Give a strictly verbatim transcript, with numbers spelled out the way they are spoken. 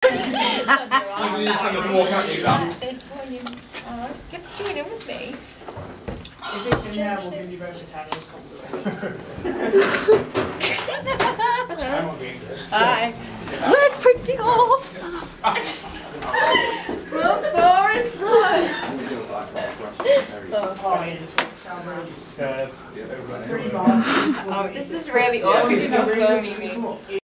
This while you, uh, you have to join in with me. If it's in there, we'll give you vegetarian consolation. I'm not doing this. Aye. We're pretty off. Run, Forrest, run! Oh, yeah, just stairs. Three bars. Oh, this is really awkward if you're filming me.